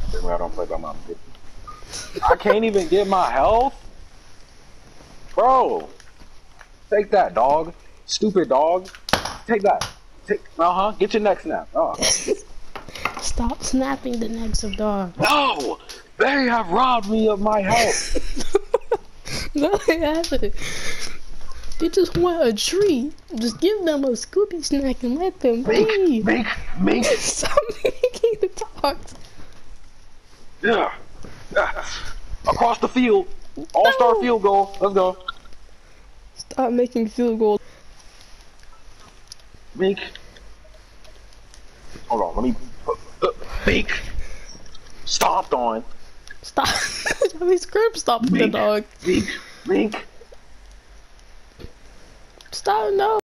I don't play by my bitch. I can't even get my health? Bro! Take that, dog. Stupid dog. Take that. Get your neck snapped. Stop snapping the necks of dogs. No! They have robbed me of my health. No, they haven't. They just want a treat. Just give them a Scooby snack and let them be. Make. Stop making the dogs. Yeah. Across the field. All-star field goal. Let's go. Stop making field goals. Make. Hold on, let me. Make. Stomped on. Stop. He's crib stopping the dog. Make. Stop, no.